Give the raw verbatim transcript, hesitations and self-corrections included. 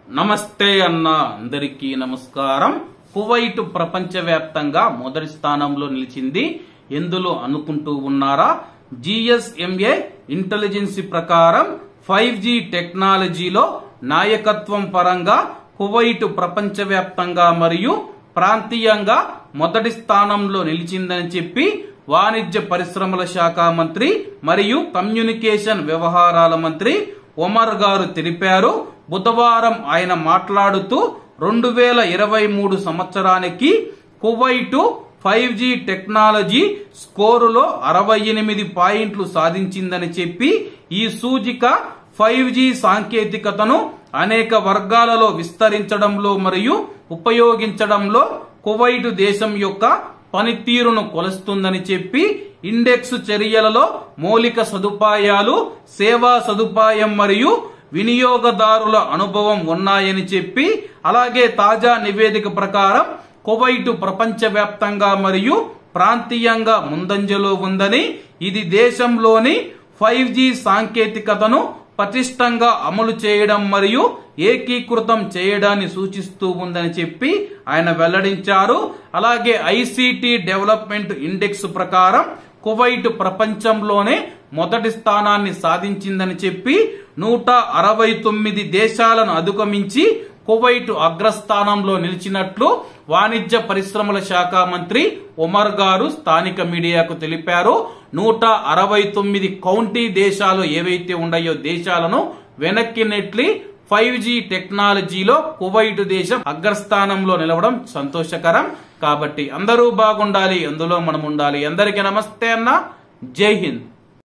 నమస్తే అన్న అందరికీ నమస్కారం. కువైట్ ప్రపంచవ్యాప్తంగా మొదటి స్థానంలో నిలిచింది. ఎందులో అనుకుంటూ ఉన్నారా? జిఎస్ఎంఏ ఇంటెలిజెన్స్ ప్రకారం ఫైవ్ జీ టెక్నాలజీలో నాయకత్వం పరంగా కువైట్ ప్రపంచవ్యాప్తంగా మరియు ప్రాంతీయంగా మొదటి స్థానంలో నిలిచిందని చెప్పి వాణిజ్య పరిశ్రమల శాఖ మంత్రి మరియు కమ్యూనికేషన్ వ్యవహారాల మంత్రి ఒమర్ గారు తెలిపారు. బుధవారం ఆయన మాట్లాడుతూ రెండు వేల ఇరవై మూడు సంవత్సరానికి కువైట్ ఫైవ్ జీ టెక్నాలజీ స్కోరులో అరవై ఎనిమిది పాయింట్లు సాధించిందని చెప్పి ఈ సూచిక ఫైవ్ జీ సాంకేతికతను అనేక వర్గాలలో విస్తరించడంలో మరియు ఉపయోగించడంలో కువైట్ దేశం యొక్క పనితీరును కొలుస్తుందని చెప్పి ఇండెక్స్ చర్యలలో మౌలిక సదుపాయాలు, సేవా సదుపాయం మరియు వినియోగదారుల అనుభవం ఉన్నాయని చెప్పి, అలాగే తాజా నివేదిక ప్రకారం కువైట్ ప్రపంచవ్యాప్తంగా మరియు ప్రాంతీయంగా ముందంజలో ఉందని, ఇది దేశంలోని ఫైవ్ జీ సాంకేతికతను పటిష్టంగా అమలు చేయడం మరియు ఏకీకృతం చేయడాన్ని సూచిస్తూ ఉందని చెప్పి ఆయన వెల్లడించారు. అలాగే ఐసిటి డెవలప్మెంట్ ఇండెక్స్ ప్రకారం కువైట్ ప్రపంచంలోనే మొదటి స్థానాన్ని సాధించిందని చెప్పి నూట అరవై తొమ్మిది దేశాలను అధిగమించి కువైట్ అగ్రస్థానంలో నిలిచినట్లు వాణిజ్య పరిశ్రమల శాఖ మంత్రి ఒమర్ గారు స్థానిక మీడియాకు తెలిపారు. నూట అరవై తొమ్మిది కౌంటీ దేశాలు ఏవైతే ఉన్నాయో దేశాలను వెనక్కి నెట్టి ఫైవ్ జీ టెక్నాలజీలో కువైట్ దేశం అగ్రస్థానంలో నిలవడం సంతోషకరం. కాబట్టి అందరూ బాగుండాలి, అందులో మనం ఉండాలి. అందరికీ నమస్తే అన్న, జై హింద్.